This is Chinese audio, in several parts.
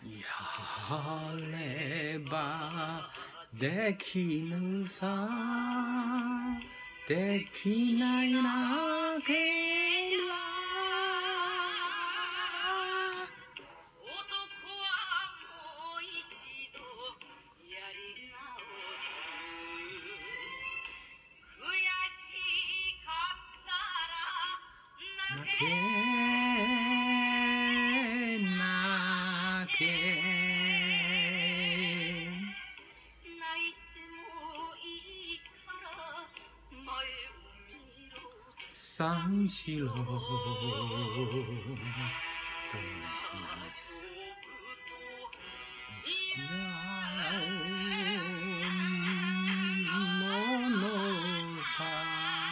やればできぬさできないなければ男はもう一度やり直す悔しかったら泣け泣け泣いてもいいから前を見ろ三四郎勝負とものさ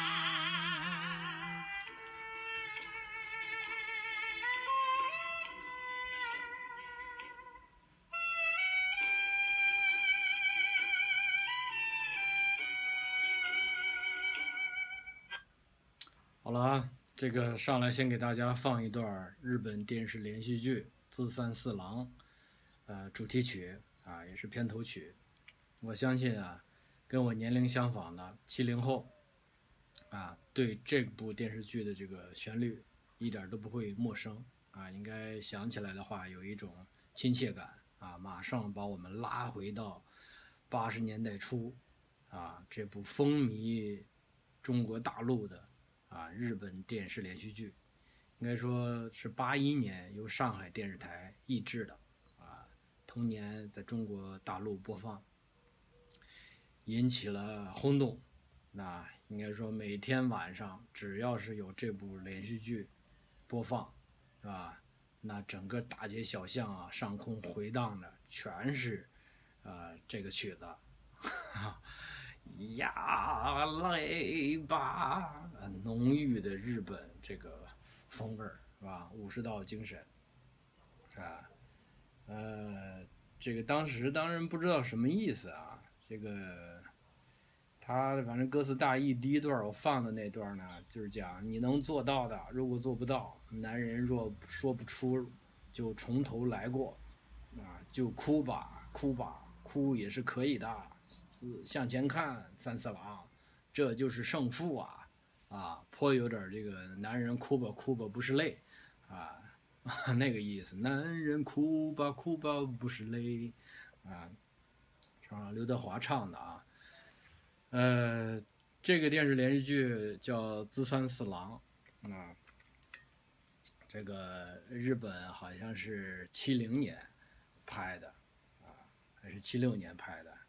好了啊，这个上来先给大家放一段日本电视连续剧《资三四郎》主题曲啊，也是片头曲。我相信啊，跟我年龄相仿的70后啊，对这部电视剧的这个旋律一点都不会陌生啊，应该想起来的话有一种亲切感啊，马上把我们拉回到80年代初啊，这部风靡中国大陆的日本电视连续剧，应该说是81年由上海电视台译制的同年在中国大陆播放，引起了轰动。那应该说每天晚上只要是有这部连续剧播放，是吧？那整个大街小巷啊，上空回荡的全是这个曲子。呀嘞吧，浓郁的日本这个风味儿是吧？武士道精神啊，这个当时当然不知道什么意思啊。这个他反正歌词大意，第一段我放的那段呢，就是讲你能做到的，如果做不到，男人若说不出，就从头来过啊，就哭吧，哭吧，哭也是可以的。向前看，三四郎，这就是胜负啊，颇有点这个男人哭吧哭吧不是泪啊那个意思，男人哭吧哭吧不是泪啊，是吧？刘德华唱的啊。这个电视连续剧叫《资三四郎》啊，这个日本好像是70年拍的还是76年拍的。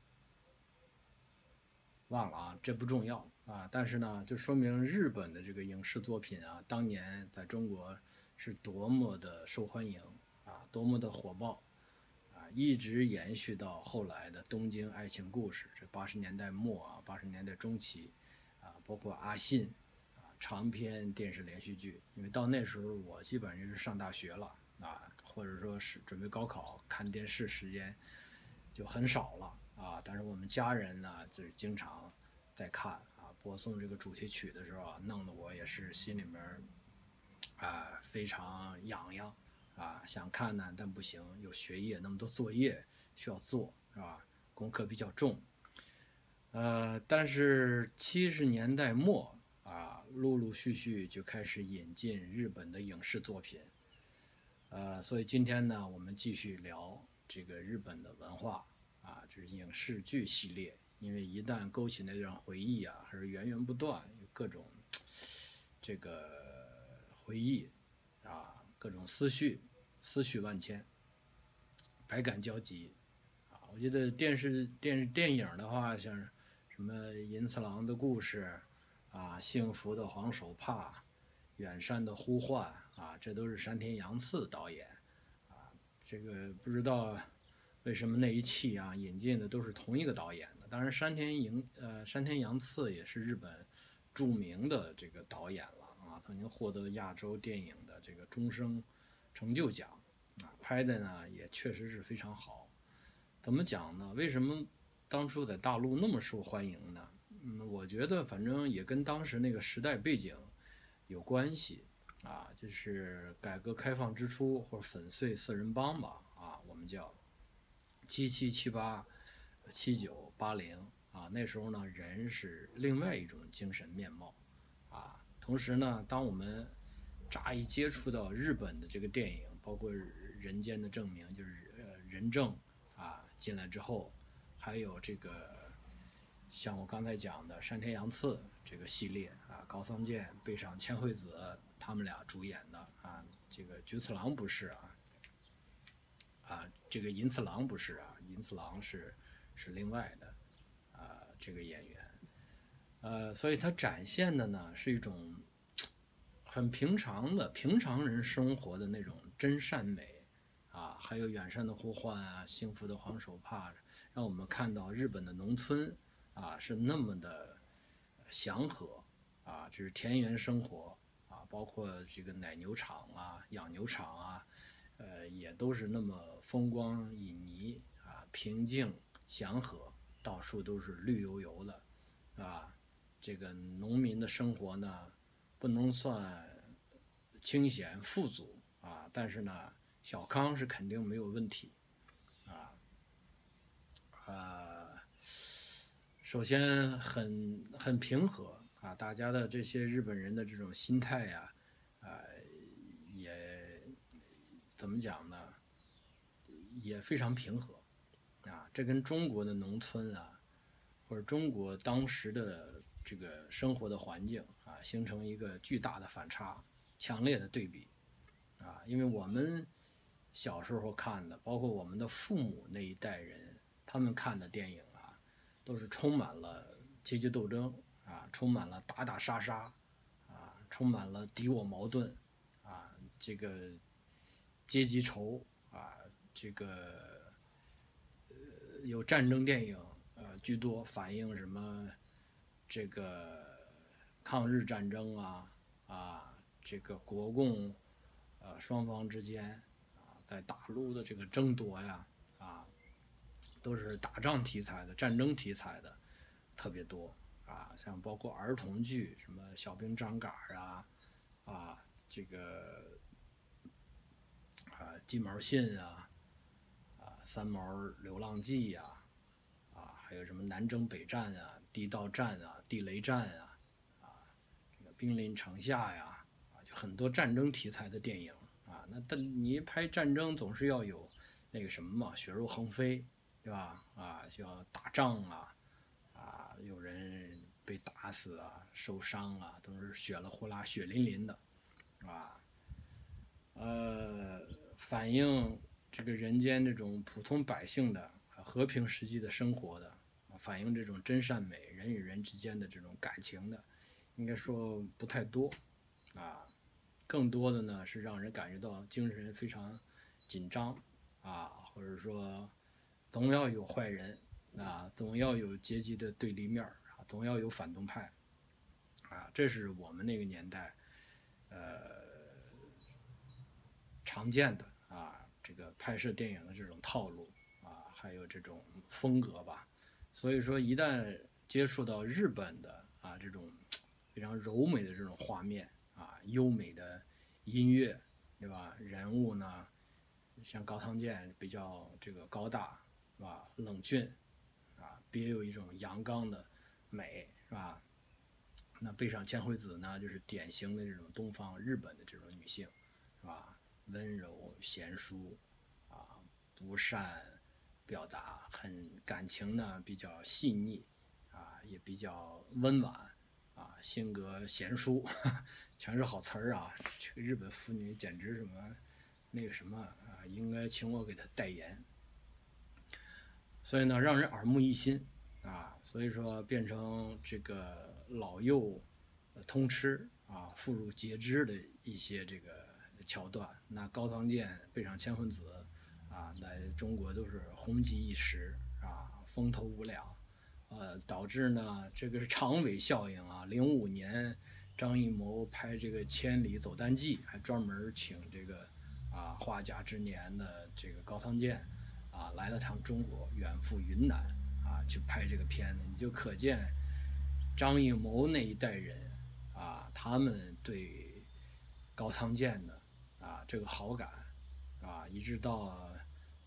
忘了啊，这不重要啊，但是呢，就说明日本的这个影视作品啊，当年在中国是多么的受欢迎啊，多么的火爆啊，一直延续到后来的《东京爱情故事》，这80年代末啊，80年代中期啊，包括阿信啊，长篇电视连续剧，因为到那时候我基本上是上大学了啊，或者说是准备高考，看电视时间就很少了。但是我们家人呢，就是经常在看啊，播送这个主题曲的时候啊，弄得我也是心里面非常痒痒啊，想看呢，但不行，有学业那么多作业需要做，是吧？功课比较重。但是70年代末啊，陆陆续续就开始引进日本的影视作品。所以今天呢，我们继续聊这个日本的文化。这是影视剧系列，因为一旦勾起那段回忆啊，还是源源不断，有各种这个回忆啊，各种思绪万千，百感交集啊。我记得电影的话，像什么《银次郎的故事》啊，《幸福的黄手帕》、《远山的呼唤》啊，这都是山田洋次导演啊。这个不知道为什么那一期啊引进的都是同一个导演的？当然，山田洋次也是日本著名的这个导演了啊，曾经获得亚洲电影的这个终生成就奖啊，拍的呢也确实是非常好。怎么讲呢？为什么当初在大陆那么受欢迎呢？我觉得反正也跟当时那个时代背景有关系啊，就是改革开放之初或者粉碎四人帮吧啊， 我们叫77、78、79、80啊，那时候呢人是另外一种精神面貌啊。同时呢，当我们乍一接触到日本的这个电影，包括《人间的证明》，就是人证啊进来之后，还有这个像我刚才讲的山田洋次这个系列啊，高仓健、背上千惠子他们俩主演的啊，这个菊次郎不是啊，这个银次郎不是啊，银次郎是另外的啊这个演员，所以他展现的呢是一种很平常的平常人生活的那种真善美啊，还有远山的呼唤啊，幸福的黄手帕，让我们看到日本的农村啊是那么的祥和啊，就是田园生活啊，包括这个奶牛场啊、养牛场啊，也都是那么风光旖旎啊，平静祥和，到处都是绿油油的啊。这个农民的生活呢，不能算清闲富足啊，但是呢，小康是肯定没有问题啊。首先很平和啊，大家的这些日本人的这种心态呀，也怎么讲呢，也非常平和啊。这跟中国的农村啊，或者中国当时的这个生活的环境啊，形成一个巨大的反差，强烈的对比啊。因为我们小时候看的，包括我们的父母那一代人，他们看的电影啊，都是充满了阶级斗争啊，充满了打打杀杀啊，充满了敌我矛盾啊，这个阶级仇啊，这个有战争电影居多，反映什么这个抗日战争这个国共双方之间在大陆的这个争夺呀都是打仗题材的、战争题材的特别多啊，像包括儿童剧，什么小兵张嘎这个鸡毛信三毛流浪记还有什么南征北战地道战地雷战这个兵临城下就很多战争题材的电影那但你一拍战争总是要有那个什么嘛，血肉横飞，对吧？需要打仗有人被打死受伤都是血了呼啦、血淋淋的反映这个人间这种普通百姓的和平实际的生活的，反映这种真善美、人与人之间的这种感情的，应该说不太多更多的呢是让人感觉到精神非常紧张或者说总要有坏人总要有阶级的对立面总要有反动派这是我们那个年代常见的这个拍摄电影的这种套路还有这种风格吧。所以说一旦接触到日本的这种非常柔美的这种画面优美的音乐，对吧？人物呢，像高仓健比较这个高大，是吧？冷峻别有一种阳刚的美，是吧？那背上千惠子呢，就是典型的这种东方日本的这种女性，是吧？温柔贤淑不善表达，很感情呢比较细腻也比较温婉性格贤淑，全是好词儿这个日本妇女简直什么那个什么应该请我给她代言。所以呢，让人耳目一新所以说变成这个老幼通吃妇孺皆知的一些这个桥段。那高仓健背上千惠子在中国都是红极一时风头无两导致呢这个是长尾效应05年张艺谋拍这个《千里走单骑》，还专门请这个画家之年的这个高仓健来了趟中国，远赴云南去拍这个片子。你就可见张艺谋那一代人他们对高仓健的这个好感一直到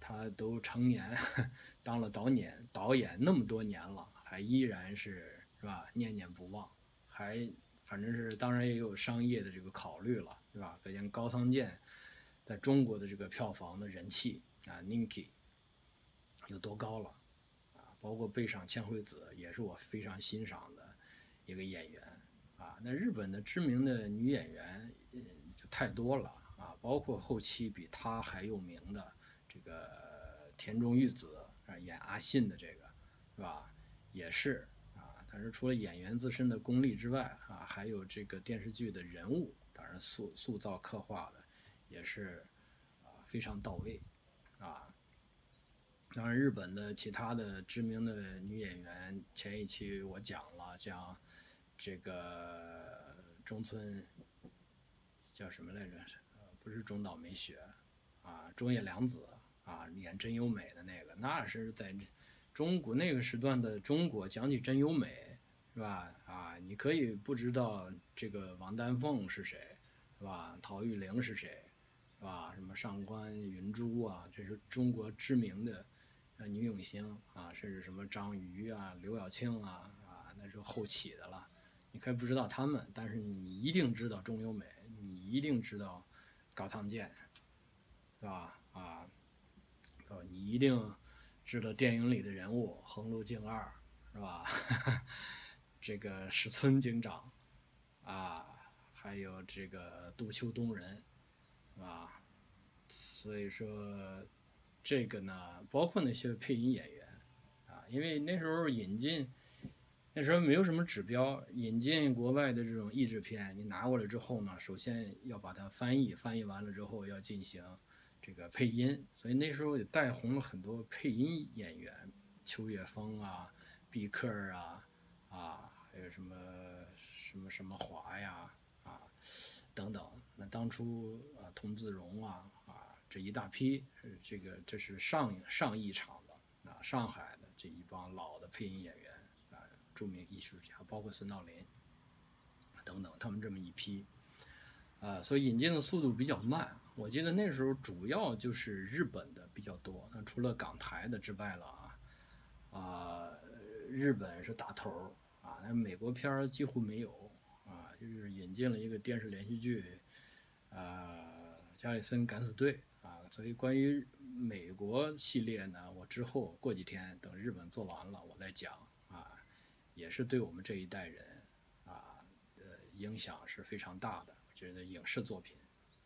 他都成年，当了导演那么多年了，还依然是吧念念不忘，还反正是当然也有商业的这个考虑了，对吧？可见高仓健在中国的这个票房的人气啊 ，Ninki 有多高了啊！包括背上千惠子也是我非常欣赏的一个演员啊。那日本的知名的女演员就太多了啊，包括后期比她还有名的这个田中裕子啊，演阿信的这个是吧？也是啊。但是除了演员自身的功力之外啊，还有这个电视剧的人物，当然塑造刻画的也是非常到位啊。当然，日本的其他的知名的女演员，前一期我讲了，像这个中村叫什么来着？不是中岛美雪啊，中野良子啊，演真由美的那个，那是在中国那个时段的中国讲起真由美，是吧？啊，你可以不知道这个王丹凤是谁，是吧？陶玉玲是谁，是吧？什么上官云珠啊，这是中国知名的女影星啊，甚至什么张瑜啊、刘晓庆啊，那是后起的了。你可以不知道他们，但是你一定知道中由美，你一定知道高仓健，是吧？你一定知道电影里的人物横路径二，是吧？这个石村警长啊，还有这个杜秋东人，是吧？所以说这个呢，包括那些配音演员啊，因为那时候那时候没有什么指标，引进国外的这种译制片，你拿过来之后呢，首先要把它翻译完了之后要进行这个配音，所以那时候也带红了很多配音演员，秋叶枫啊、毕克还有什么华呀等等。那当初童自荣这一大批，这是上一场的上海的这一帮老的配音演员著名艺术家，包括孙道临等等，他们这么一批所以引进的速度比较慢。我记得那时候主要就是日本的比较多，那除了港台的之外了日本是打头那美国片几乎没有就是引进了一个电视连续剧加里森敢死队所以关于美国系列呢，我之后过几天等日本做完了我再讲也是对我们这一代人影响是非常大的，我觉得影视作品。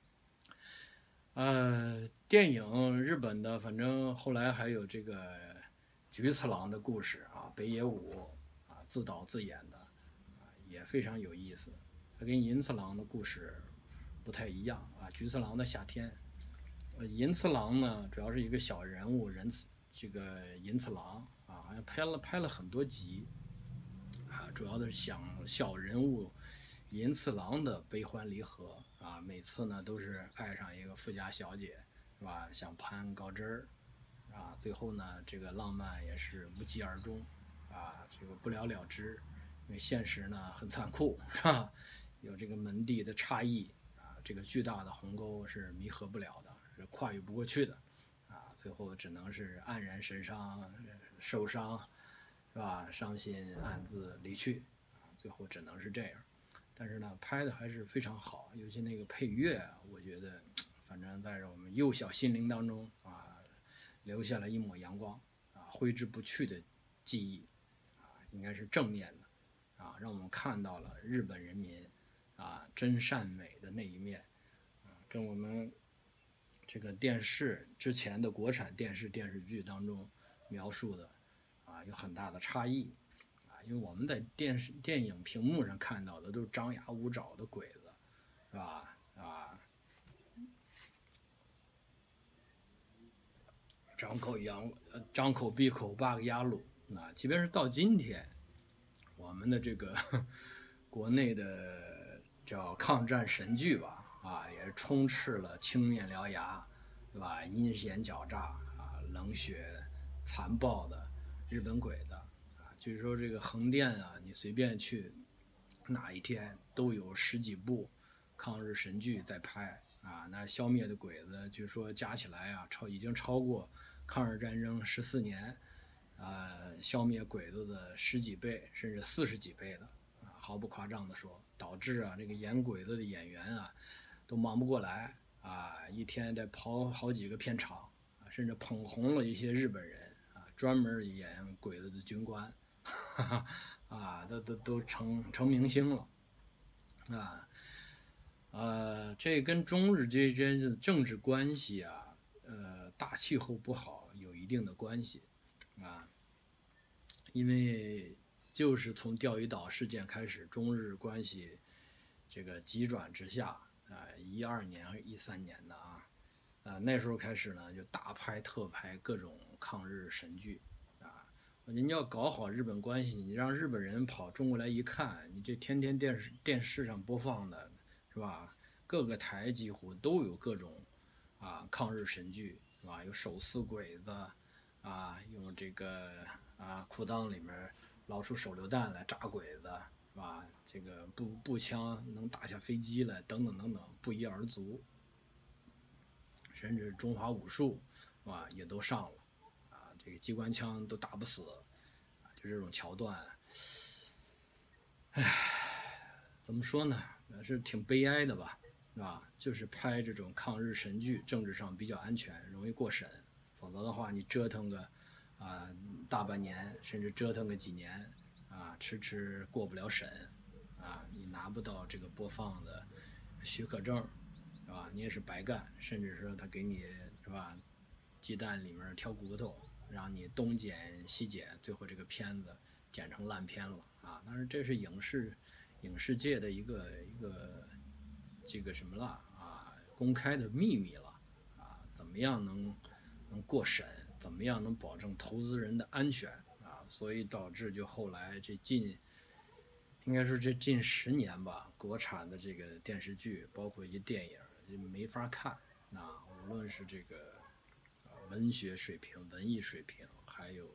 电影日本的，反正后来还有这个菊次郎的故事北野武自导自演的也非常有意思。它跟银次郎的故事不太一样菊次郎的夏天，银次郎呢主要是一个小人物这个银次郎好像拍了很多集主要的是讲小人物银次郎的悲欢离合每次呢都是爱上一个富家小姐，是吧？想攀高枝儿最后呢这个浪漫也是无疾而终这个不了了之，因为现实呢很残酷，是吧？有这个门第的差异这个巨大的鸿沟是弥合不了的，是跨越不过去的最后只能是黯然神伤，受伤，是吧？伤心暗自离去最后只能是这样。但是呢，拍的还是非常好，尤其那个配乐我觉得反正在我们幼小心灵当中留下了一抹阳光挥之不去的记忆应该是正面的让我们看到了日本人民真善美的那一面跟我们这个电视之前的国产电视剧当中描述的有很大的差异因为我们在电影屏幕上看到的都是张牙舞爪的鬼子，是吧？张口闭口八个鸭鲁即便是到今天，我们的这个国内的叫抗战神剧吧也充斥了青面獠牙，对吧？阴险狡诈冷血残暴的日本鬼子据说这个横店你随便去哪一天都有十几部抗日神剧在拍啊，那消灭的鬼子据说加起来啊，已经超过抗日战争14年，消灭鬼子的10几倍甚至40几倍的啊，毫不夸张的说，导致啊这个演鬼子的演员啊都忙不过来啊，一天得跑好几个片场啊，甚至捧红了一些日本人啊，专门演鬼子的军官，哈哈啊，都成明星了啊。这跟中日之间的政治关系啊，大气候不好有一定的关系啊，因为就是从钓鱼岛事件开始，中日关系这个急转直下啊，12年和13年的那时候开始呢，就大拍特拍各种抗日神剧啊，你要搞好日本关系，你让日本人跑中国来一看，你这天天电视上播放的。是吧？各个台几乎都有各种抗日神剧，是吧？有手撕鬼子啊，用这个裤裆里面捞出手榴弹来炸鬼子，是吧？这个步枪能打下飞机来，等等等等，不一而足。甚至中华武术啊也都上了啊，这个机关枪都打不死啊，就这种桥段，怎么说呢？是挺悲哀的吧，是吧？就是拍这种抗日神剧，政治上比较安全，容易过审，否则的话，你折腾个大半年，甚至折腾个几年迟迟过不了审你拿不到这个播放的许可证，是吧？你也是白干，甚至说他给你是吧，鸡蛋里面挑骨头，让你东剪西剪，最后这个片子剪成烂片了啊！当然这是影视界的一个这个什么了公开的秘密了怎么样能过审，怎么样能保证投资人的安全所以导致就后来应该说这近10年吧，国产的这个电视剧包括一些电影就没法看无论是这个文学水平、文艺水平，还有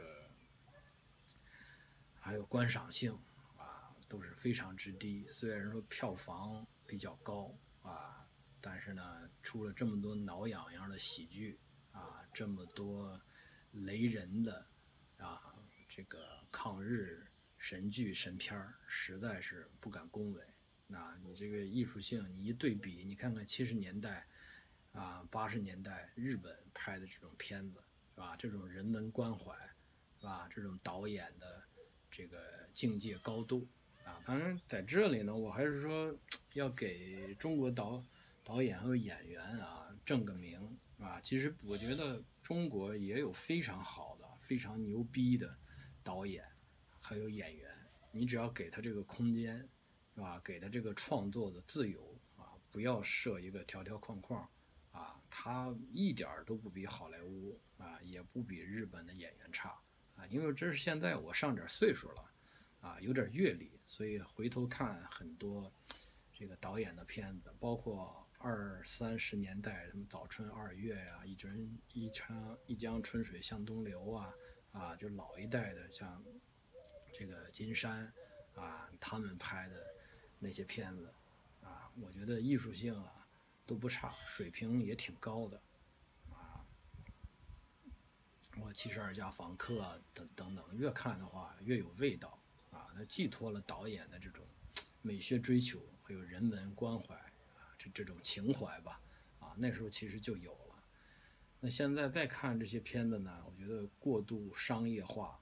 观赏性都是非常之低。虽然说票房比较高但是呢，出了这么多挠痒痒的喜剧这么多雷人的这个抗日神剧神片，实在是不敢恭维。你这个艺术性，你一对比，你看看70年代80年代日本拍的这种片子，是吧？这种人文关怀，是吧？这种导演的这个境界高度当然在这里呢，我还是说要给中国导演和演员正个名其实我觉得中国也有非常好的、非常牛逼的导演还有演员，你只要给他这个空间，是吧？给他这个创作的自由不要设一个条条框框他一点都不比好莱坞也不比日本的演员差因为这是现在我上点岁数了有点阅历，所以回头看很多这个导演的片子，包括20、30年代什么早春2月一江春水向东流就老一代的像这个金山他们拍的那些片子我觉得艺术性都不差，水平也挺高的我72家房客等等，越看的话越有味道它寄托了导演的这种美学追求，还有人文关怀这种情怀吧那时候其实就有了。那现在再看这些片子呢，我觉得过度商业化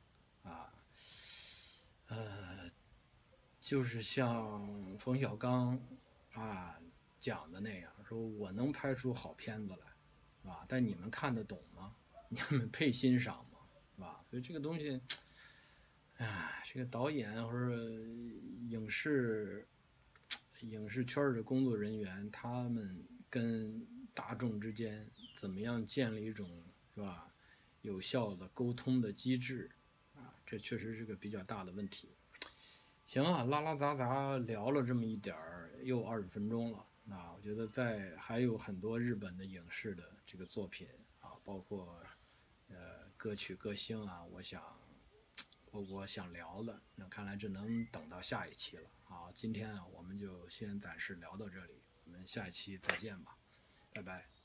就是像冯小刚讲的那样，说我能拍出好片子来但你们看得懂吗？你们配欣赏吗？是吧？所以这个东西这个导演或者影视圈的工作人员，他们跟大众之间怎么样建立一种是吧有效的沟通的机制这确实是个比较大的问题。行拉拉杂杂聊了这么一点儿，又20分钟了我觉得还有很多日本的影视的这个作品包括歌曲歌星我想聊的，那看来只能等到下一期了今天我们就先暂时聊到这里，我们们下一期再见吧，拜拜。